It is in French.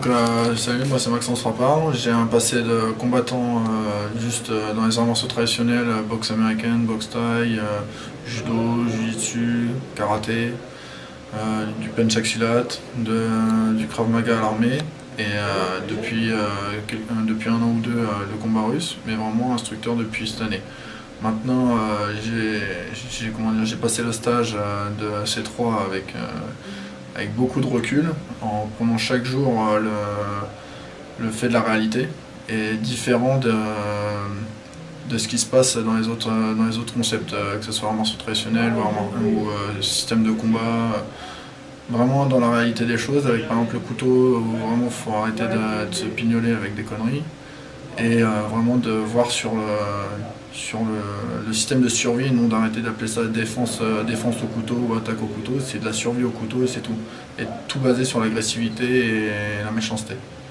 Salut, moi c'est Maxence Rappard. J'ai un passé de combattant dans les arts martiaux traditionnels, boxe américaine, boxe thaï, judo, jiu-jitsu, karaté, du penchak silat, du krav maga à l'armée et depuis un an ou deux le combat russe, mais vraiment instructeur depuis cette année. Maintenant, j'ai passé le stage de C3 avec beaucoup de recul, en prenant chaque jour le fait de la réalité, et différent de ce qui se passe dans les autres concepts, que ce soit arts martiaux traditionnels ou système de combat. Vraiment dans la réalité des choses, avec par exemple le couteau, où vraiment il faut arrêter de se pignoler avec des conneries, et vraiment de voir sur le système de survie, non d'arrêter d'appeler ça défense au couteau ou attaque au couteau. C'est de la survie au couteau et c'est tout. Et tout basé sur l'agressivité et la méchanceté.